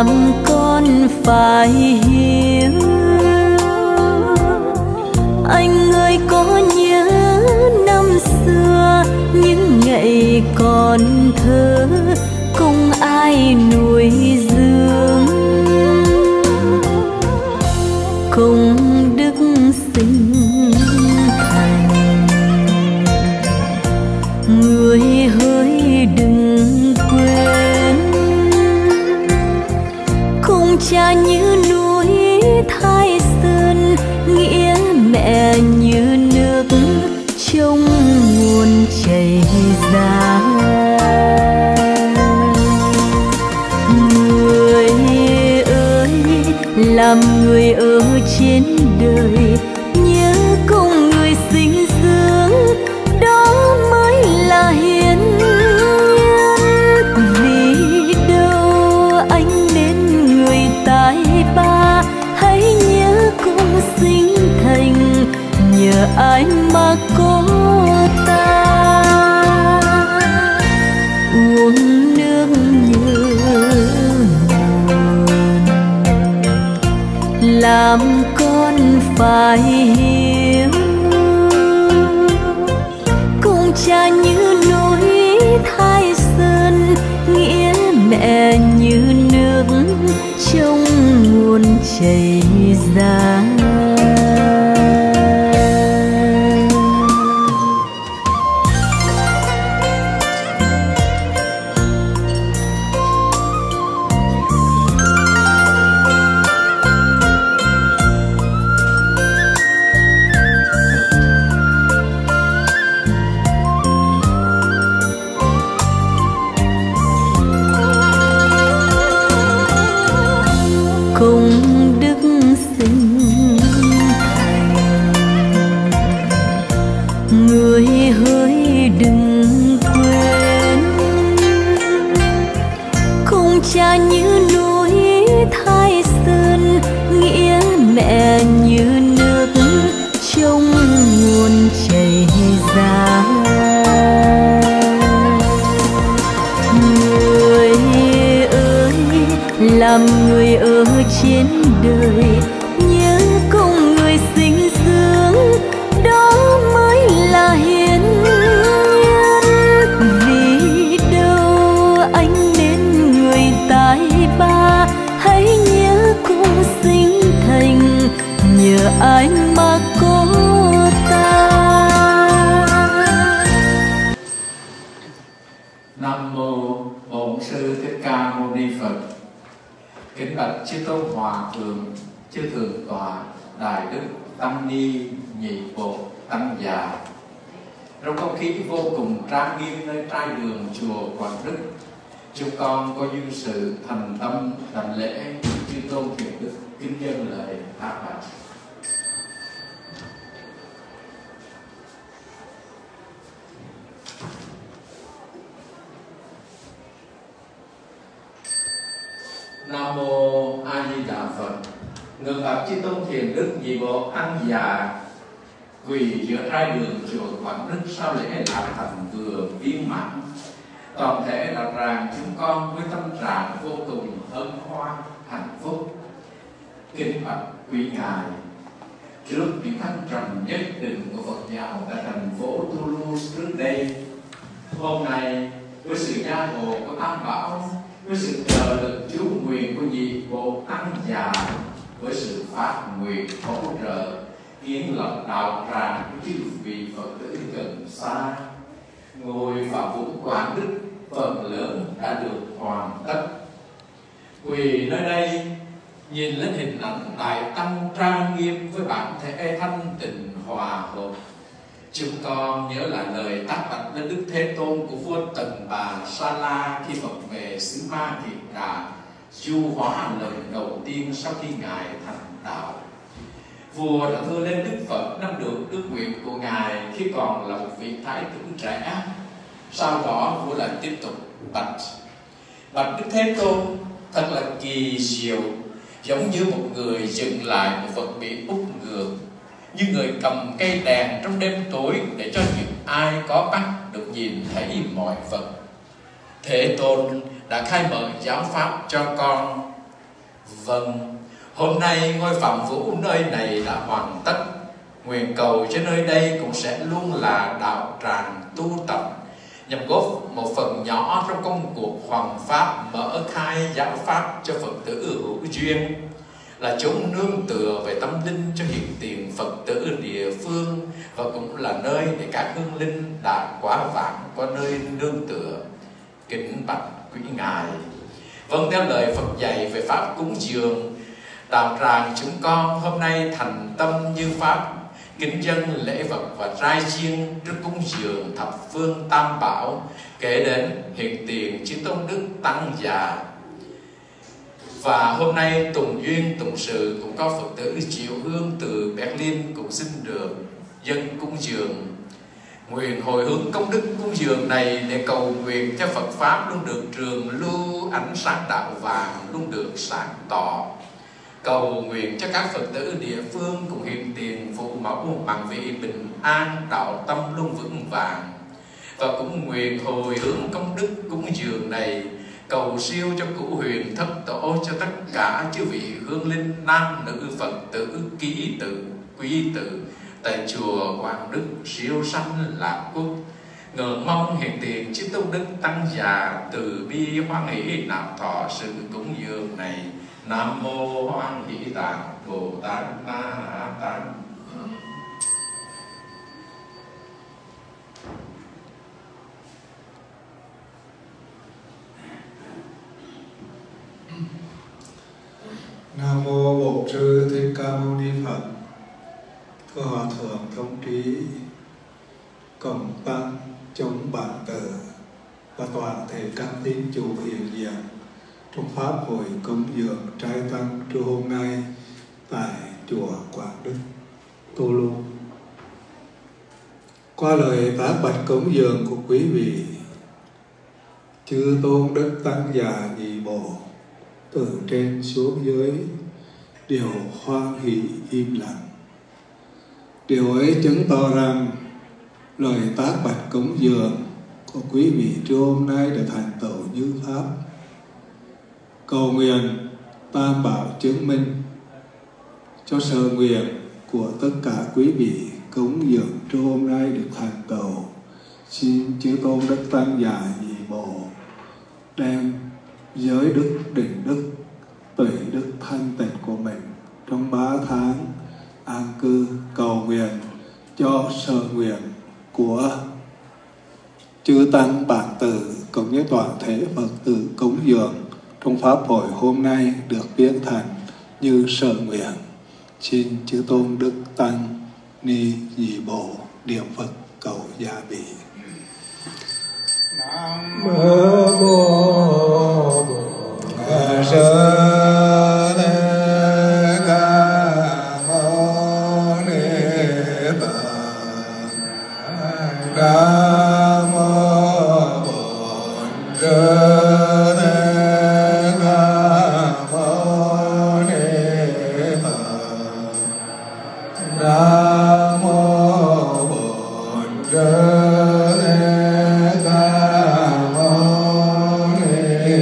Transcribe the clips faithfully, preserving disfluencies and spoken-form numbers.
làm con phải hiểu. Anh ơi có nhớ năm xưa những ngày còn thơ không ai nuôi dưỡng, công đức sinh thành. Người hỡi đừng quên, không cha như núi Thái Sơn, nghĩa mẹ như nước trong nguồn chảy ra. Người ơi làm người ở trên đời, nhớ công người sinh dưỡng, đó mới là hiền nhân. Vì đâu anh nên người tài ba, hãy nhớ công sinh thành, nhờ ai mà có ta. Uống nước nhớ nguồn, làm con phải hiểu. Công cha như núi Thái Sơn, nghĩa mẹ như nước trong nguồn chảy ra. Công đức sinh thành, người hỡi đừng quên, không cha như núi Thái Sơn, nghĩa mẹ như nước trong nguồn chảy ra. Người ơi làm người ở trên đời, nhớ công người sinh dưỡng, đó mới là hiền nhân. Vì đâu anh nên người tài ba, hãy nhớ công sinh thành, nhờ ai mà có ta. Nam mô Bổn Sư Thích Ca Mâu Ni Phật. Kính bạch chư tôn hòa thượng, chư thượng tọa, đại đức tăng ni, nhị bộ tăng già. Trong không khí vô cùng trang nghiêm nơi trai đường chùa Quảng Đức, chúng con có duyên sự thành tâm đảnh lễ chư tôn thiện đức, kính dâng lời hát bạch. Nam mô A Di Đà Phật. Ngưỡng bạch chư tôn thiền đức, nhị bộ tăng già quỳ giữa trai đường chùa Quảng Đức sau lễ lạc thành vừa viên mãn. Toàn thể đạo tràng chúng con với tâm trạng vô cùng hân hoan hạnh phúc. Kính bạch quý ngài, trước những thăng trầm nhất định của Phật giáo tại thành phố Toulouse trước đây, hôm nay với sự gia hộ của Tam Bảo, với sự trợ lực chú nguyện của nhị bộ tăng già, với sự phát nguyện hỗ trợ kiến lập đạo tràng của chư vị Phật tử gần xa, ngôi Pháp Vũ Quảng Đức phần lớn đã được hoàn tất. Quỳ nơi đây nhìn lên hình ảnh đại tăng trang nghiêm với bản thể thanh tịnh hòa hợp, chúng con nhớ lại lời tác bạch lên Đức Thế Tôn của vua Tần Bà Sa La khi Phật về xứ Ma Kiệt Đà du hóa lần đầu tiên sau khi ngài thành đạo. Vua đã thưa lên Đức Phật nắm được ước nguyện của ngài khi còn là một vị thái tử trẻ. Sau đó vua lại tiếp tục bạch: bạch Đức Thế Tôn, thật là kỳ diệu, giống như một người dừng lại một vật bị úp ngược, như người cầm cây đèn trong đêm tối để cho những ai có mắt được nhìn thấy mọi vật. Thế Tôn đã khai mở giáo pháp cho con, Vâng, hôm nay ngôi Phạm Vũ nơi này đã hoàn tất. Nguyện cầu cho nơi đây cũng sẽ luôn là đạo tràng tu tập, nhằm góp một phần nhỏ trong công cuộc hoằng pháp mở khai giáo pháp cho Phật tử hữu duyên, là chốn nương tựa về tâm linh cho hiện tiền Phật tử địa phương, và cũng là nơi để các hương linh đã quá vãng có nơi nương tựa. Kính bạch quý ngài. Vâng, theo lời Phật dạy về pháp cúng dường, đạo tràng chúng con hôm nay thành tâm như pháp kính dâng lễ vật và trai chiên trước cúng dường thập phương tam bảo, kể đến hiện tiền chư tôn đức tăng già. Và hôm nay tùng duyên tùng sự cũng có Phật tử Triệu Hương từ Berlin cũng xin được dâng cúng dường. Nguyện hồi hướng công đức cúng dường này để cầu nguyện cho Phật pháp luôn được trường lưu, ánh sáng đạo vàng luôn được sáng tỏ. Cầu nguyện cho các Phật tử địa phương cùng hiện tiền phụ mẫu mạng vị bình an, đạo tâm luôn vững vàng. Và cũng nguyện hồi hướng công đức cúng dường này cầu siêu cho cửu huyền thất tổ, cho tất cả chư vị hương linh nam nữ Phật tử ký tự quý tử tại chùa Quảng Đức siêu sanh lạc quốc. Ngờ mong hiện tiền chư tôn đức tăng già từ bi hoan hỷ nạp thọ sự cúng dường này. Nam mô Hoan Hỷ Tạng Bồ Tát Ma Ha Tát. Nam mô Bổn Sư Thích Ca Mâu Ni Phật. Thưa Hòa Thượng Thống Trí, Cộng tăng chống bản tử và toàn thể các tín chủ hiện diện trong pháp hội cúng dường trai tăng trưa hôm nay tại chùa Quảng Đức, Tô Lô. Qua lời tác bạch cúng dường của quý vị, chư tôn đức tăng già nhị bộ từ trên xuống dưới đều hoan hỷ im lặng. Điều ấy chứng tỏ rằng lời tác bạch cúng dường của quý vị trưa hôm nay đã thành tựu như pháp. Cầu nguyện tam bảo chứng minh cho sở nguyện của tất cả quý vị cúng dường trưa hôm nay được thành tựu. Xin chư tôn đức tăng già nhị bộ đem giới đức, định đức, tùy đức thanh tịnh của mình trong ba tháng an cư, cầu nguyện cho sở nguyện của chư tăng bản tử cũng như toàn thể Phật tử cúng dường trong pháp hội hôm nay được biến thành như sở nguyện. Xin chư tôn đức tăng ni nhị bộ niệm Phật cầu gia bị. Nam mô Bổn Sư Nam mô Bổn Sư Thích Ca Mâu Ni Phật. Nam mô Bổn Sư Thích Ca Mâu Ni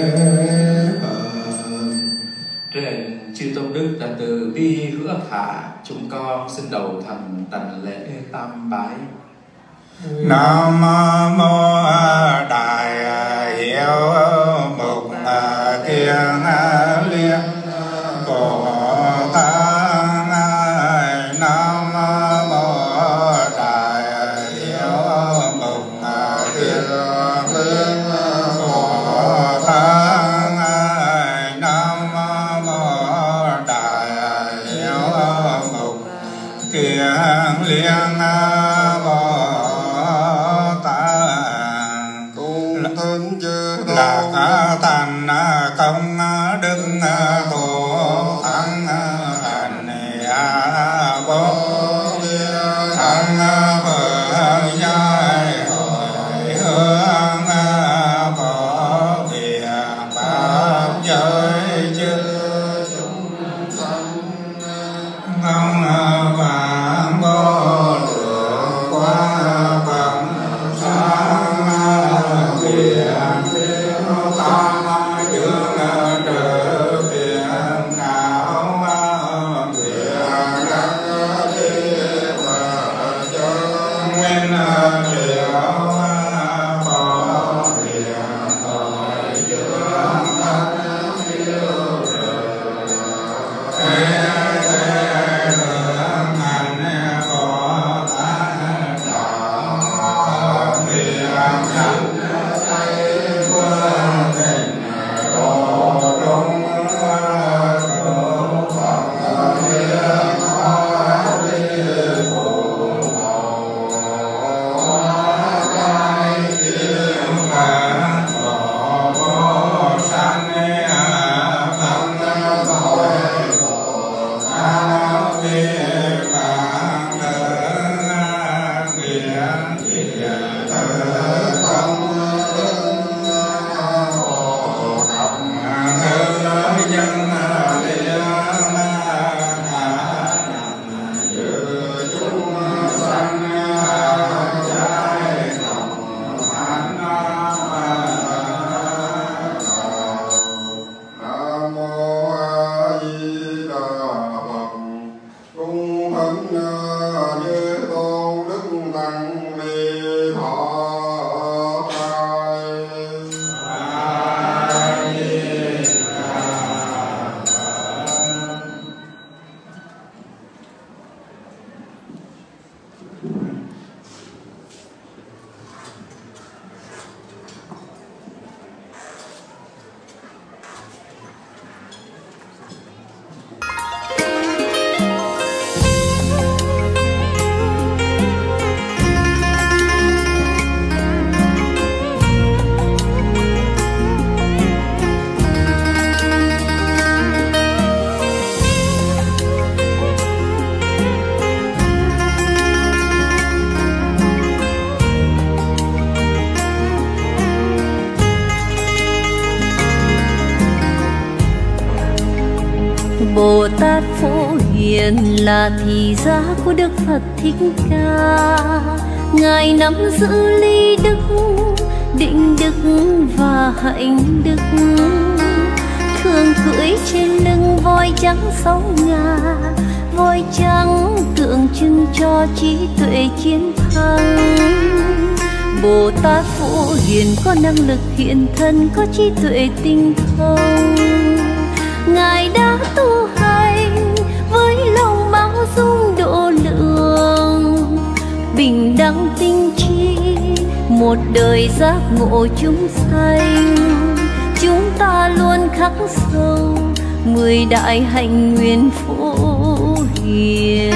Phật. Trên chư tôn đức đã từ bi hứa thả, chúng con xin đầu thành tành lễ tam bái. Nam mô Đại Hiếu Mục Kiên Liên Bồ Tát. Nam mô Đại Hiếu Mục Kiên Liên Bồ Tát. Nam mô Đại Hiếu Mục Kiên Liên lạc thành công đức thù thắng hành a bố thắng phượng nhai hội hương phổ việc pháp giới chư chúng sanh không vạn vô lượng qua phẩm sáng việc tam dương trừ Bồ Tát Phổ Hiền là thị gia của Đức Phật Thích Ca. Ngài nắm giữ lý đức, định đức và hạnh đức, thường cưỡi trên lưng voi trắng sáu ngà. Voi trắng tượng trưng cho trí tuệ chiến thắng. Bồ Tát Phổ Hiền có năng lực hiện thân, có trí tuệ tinh thông. Ngài đã tu hành với lòng bao dung độ lượng, bình đẳng tinh trí, một đời giác ngộ chúng sanh. Chúng ta luôn khắc sâu mười đại hạnh nguyện Phổ Hiền.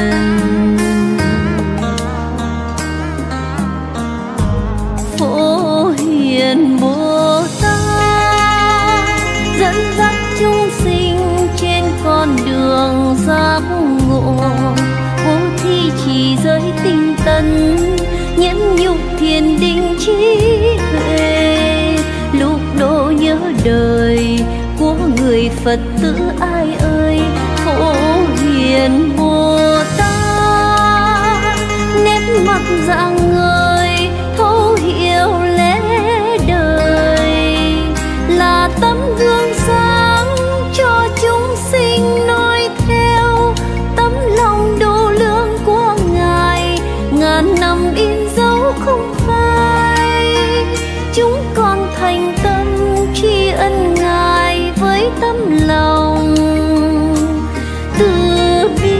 Phổ Hiền Bồ Tát dẫn dắt chúng sinh trên con đường giác ngộ. Vô thi trì giới tinh tấn, nhẫn nhục thiền định trí huệ. Lúc độ nhớ đời của người Phật tử ai ơi. Phổ Hiền Bồ Tát nét mặt dạng người thấu hiểu lẽ đời, là tấm gương sáng cho chúng sinh noi theo. Tấm lòng độ lượng của Ngài ngàn năm in dấu không phai. Chúng con thành tâm tri ân Ngài với tấm lòng từ bi.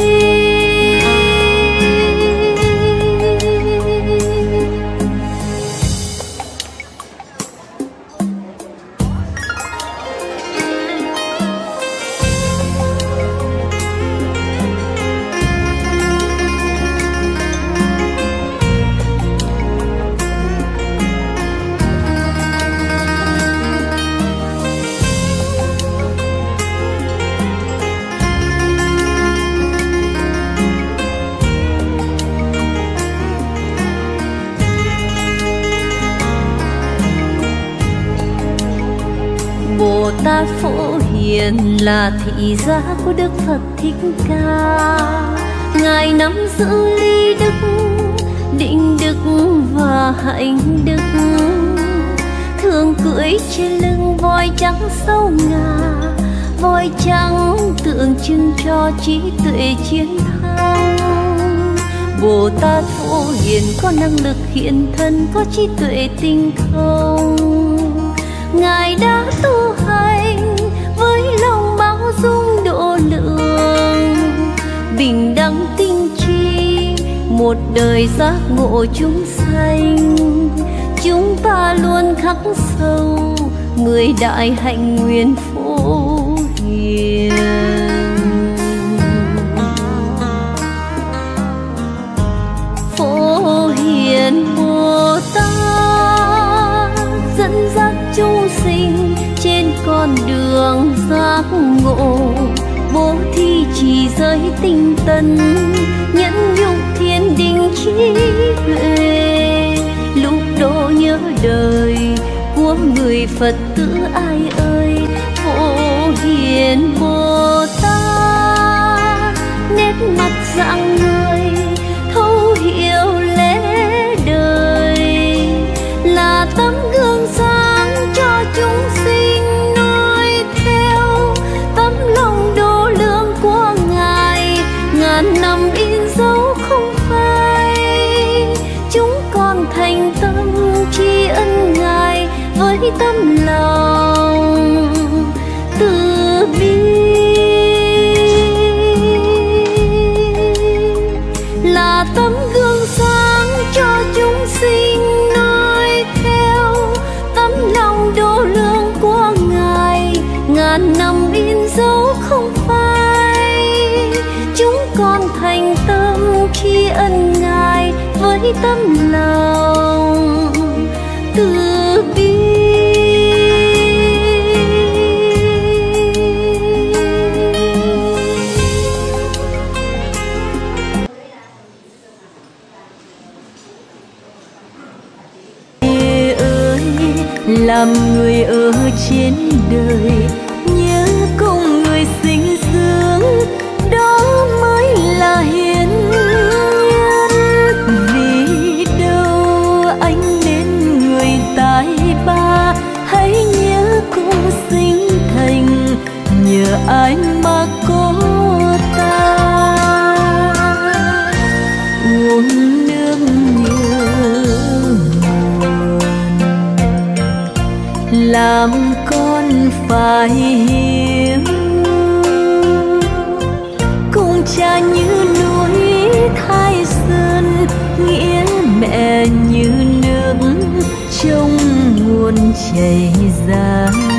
Bồ Tát Phổ Hiền là thị gia của Đức Phật Thích Ca. Ngài nắm giữ lý đức, định đức và hạnh đức, thường cưỡi trên lưng voi trắng sáu ngà. Voi trắng tượng trưng cho trí tuệ chiến thắng. Bồ Tát Phổ Hiền có năng lực hiện thân, có trí tuệ tinh thông. Ngài đã tu hành với lòng bao dung độ lượng, bình đẳng tinh trí, một đời giác ngộ chúng sanh. Chúng ta luôn khắc sâu mười đại hạnh nguyện Phổ Hiền. Phổ Hiền Bồ Tát dẫn dắt chúng sinh trên con đường giác ngộ. Bố thí trì giới tinh tấn, nhẫn nhục thiền định trí huệ. Lúc độ nhớ đời của người Phật tử ai ơi. Phổ Hiền Bồ Tát nét mặt dạng người thấu hiểu lẽ đời, là tấm gương sáng cho chúng sinh noi theo. Tấm lòng độ lượng của Ngài ngàn năm in dấu không phai. Chúng con thành tâm tri ân Ngài với tấm lòng từ bi, là tấm gương sáng cho chúng sinh noi theo. Tấm lòng độ lượng của Ngài ngàn năm in dấu không phai. Chúng con thành tâm tri ân Ngài với tấm lòng từ bi. Làm người ở trên đời, nhớ cùng người sinh phải hiểu. Cùng cha như núi Thái Sơn, nghĩa mẹ như nước trong nguồn chảy ra.